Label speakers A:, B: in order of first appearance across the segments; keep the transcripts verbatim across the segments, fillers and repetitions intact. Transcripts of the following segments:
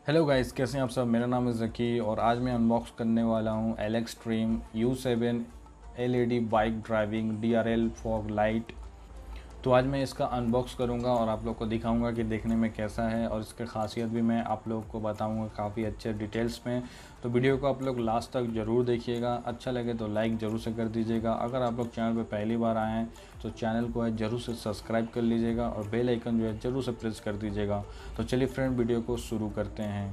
A: Hello guys, कैसे हैं आप सब। मेरा नाम है ज़की और आज मैं अनबॉक्स करने वाला हूं Allextreme U seven LED bike driving DRL fog light. तो आज मैं इसका अनबॉक्स करूंगा और आप लोग को दिखाऊंगा कि देखने में कैसा है और इसकी खासियत भी मैं आप लोग को बताऊंगा काफ़ी अच्छे डिटेल्स में। तो वीडियो को आप लोग लास्ट तक ज़रूर देखिएगा। अच्छा लगे तो लाइक ज़रूर से कर दीजिएगा। अगर आप लोग चैनल पर पहली बार आए हैं तो चैनल को है ज़रूर से सब्सक्राइब कर लीजिएगा और बेल आइकन जो है ज़रूर से प्रेस कर दीजिएगा। तो चलिए फ्रेंड, वीडियो को शुरू करते हैं।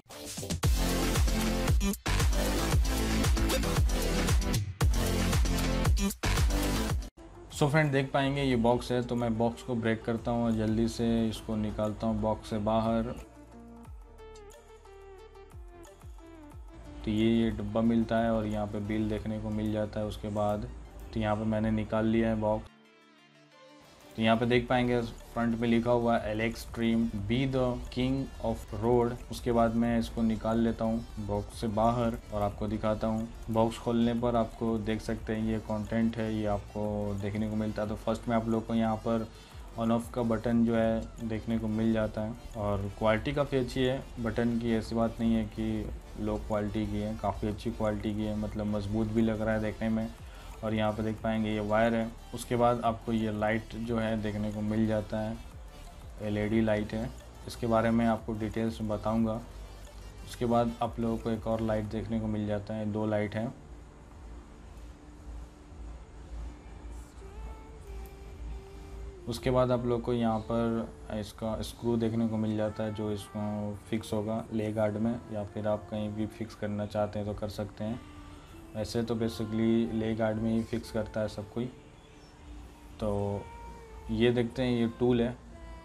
A: सो फ्रेंड, देख पाएंगे ये बॉक्स है, तो मैं बॉक्स को ब्रेक करता हूँ और जल्दी से इसको निकालता हूँ बॉक्स से बाहर। तो ये ये डब्बा मिलता है और यहाँ पे बिल देखने को मिल जाता है उसके बाद। तो यहाँ पे मैंने निकाल लिया है बॉक्स। तो यहाँ पे देख पाएंगे फ्रंट पे लिखा हुआ है Allextreme be the king of road. उसके बाद मैं इसको निकाल लेता हूँ बॉक्स से बाहर और आपको दिखाता हूँ। बॉक्स खोलने पर आपको देख सकते हैं ये कंटेंट है, ये आपको देखने को मिलता है। तो फर्स्ट में आप लोग को यहाँ पर ऑन ऑफ का बटन जो है देखने को मिल जाता है और क्वालिटी काफ़ी अच्छी है बटन की। ऐसी बात नहीं है कि लो क्वालिटी की है, काफ़ी अच्छी क्वालिटी की है, मतलब मजबूत भी लग रहा है देखने में। और यहाँ पे देख पाएंगे ये वायर है। उसके बाद आपको ये लाइट जो है देखने को मिल जाता है, एलईडी लाइट है। इसके बारे में आपको डिटेल्स में बताऊँगा। उसके बाद आप लोगों को एक और लाइट देखने को मिल जाता है, दो लाइट हैं। उसके बाद आप लोग को यहाँ पर इसका स्क्रू देखने को मिल जाता है जो इसको फिक्स होगा ले गार्ड में, या फिर आप कहीं भी फिक्स करना चाहते हैं तो कर सकते हैं। वैसे तो बेसिकली ले गार्ड में ही फिक्स करता है सब कोई। तो ये देखते हैं, ये टूल है।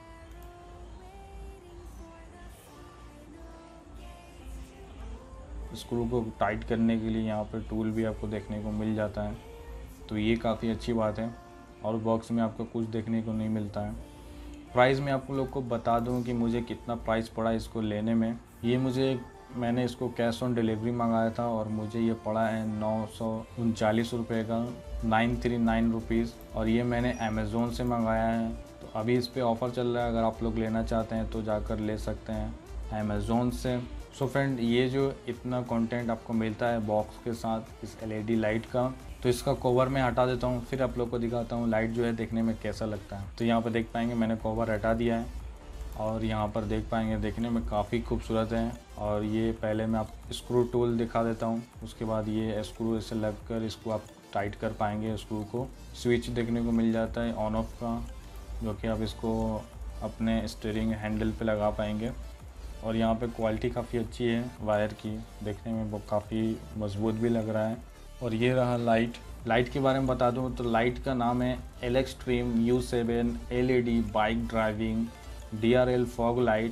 A: स्क्रू को टाइट करने के लिए यहाँ पर टूल भी आपको देखने को मिल जाता है। तो ये काफ़ी अच्छी बात है और बॉक्स में आपको कुछ देखने को नहीं मिलता है। प्राइस में आप लोग को बता दूं कि मुझे कितना प्राइस पड़ा इसको लेने में। ये मुझे मैंने इसको कैश ऑन डिलीवरी मंगाया था और मुझे ये पड़ा है नौ सौ उनचालीस रुपये का, नाइन थ्री नाइन रुपीज़। और ये मैंने अमेज़ोन से मंगाया है। तो अभी इस पर ऑफ़र चल रहा है, अगर आप लोग लेना चाहते हैं तो जाकर ले सकते हैं अमेज़ोन से। सो फ्रेंड, ये जो इतना कंटेंट आपको मिलता है बॉक्स के साथ इस एलईडी लाइट का, तो इसका कवर मैं हटा देता हूँ, फिर आप लोग को दिखाता हूँ लाइट जो है देखने में कैसा लगता है। तो यहाँ पर देख पाएंगे मैंने कवर हटा दिया है और यहाँ पर देख पाएंगे देखने में काफ़ी खूबसूरत है। और ये पहले मैं आप स्क्रू टूल दिखा देता हूँ। उसके बाद ये स्क्रू ऐसे लग कर इसको आप टाइट कर पाएंगे। स्क्रू को स्विच देखने को मिल जाता है ऑन ऑफ का, जो कि आप इसको अपने स्टीयरिंग हैंडल पे लगा पाएंगे। और यहाँ पे क्वालिटी काफ़ी अच्छी है वायर की, देखने में वो काफ़ी मजबूत भी लग रहा है। और ये रहा लाइट। लाइट के बारे में बता दूं तो लाइट का नाम है Allextreme U seven LED bike driving DRL fog light,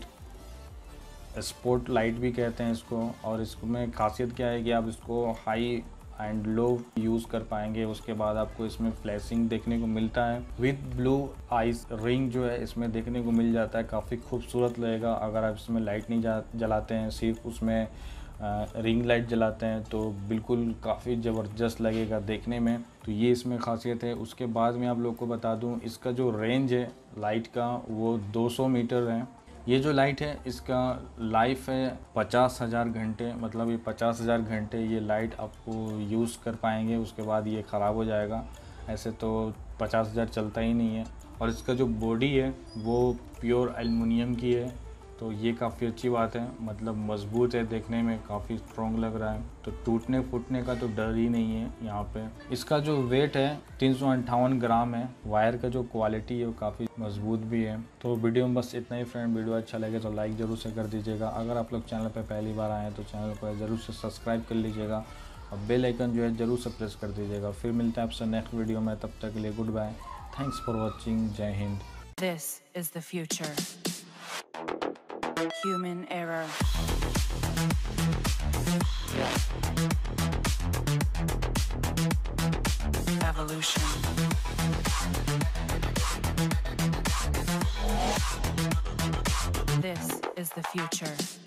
A: sport light भी कहते हैं इसको। और इसमें खासियत क्या है कि आप इसको हाई एंड लो यूज़ कर पाएंगे। उसके बाद आपको इसमें फ्लैशिंग देखने को मिलता है विद ब्लू आइस रिंग जो है इसमें देखने को मिल जाता है। काफ़ी खूबसूरत लगेगा अगर आप इसमें लाइट नहीं जलाते हैं, सिर्फ उसमें रिंग लाइट जलाते हैं तो बिल्कुल काफ़ी ज़बरदस्त लगेगा देखने में। तो ये इसमें खासियत है। उसके बाद मैं आप लोग को बता दूं इसका जो रेंज है लाइट का वो दो सौ मीटर है। ये जो लाइट है इसका लाइफ है पचास हज़ार घंटे, मतलब ये पचास हज़ार घंटे ये लाइट आपको यूज़ कर पाएंगे। उसके बाद ये ख़राब हो जाएगा। ऐसे तो पचास हज़ार चलता ही नहीं है। और इसका जो बॉडी है वो प्योर एल्युमिनियम की है, तो ये काफ़ी अच्छी बात है, मतलब मजबूत है, देखने में काफ़ी स्ट्रॉन्ग लग रहा है। तो टूटने फूटने का तो डर ही नहीं है यहाँ पे। इसका जो वेट है तीन सौ अंठावन ग्राम है। वायर का जो क्वालिटी है वो काफ़ी मजबूत भी है। तो वीडियो में बस इतना ही फ्रेंड। वीडियो अच्छा लगे तो लाइक ज़रूर से कर दीजिएगा। अगर आप लोग चैनल पर पहली बार आए हैं तो चैनल को ज़रूर से सब्सक्राइब कर लीजिएगा और बेल आइकन जो है ज़रूर से प्रेस कर दीजिएगा। फिर मिलते हैं आपसे नेक्स्ट वीडियो में, तब तक के लिए good bye. Thanks for watching. जय हिंद।
B: This is the future. Human error. Evolution. This is the future.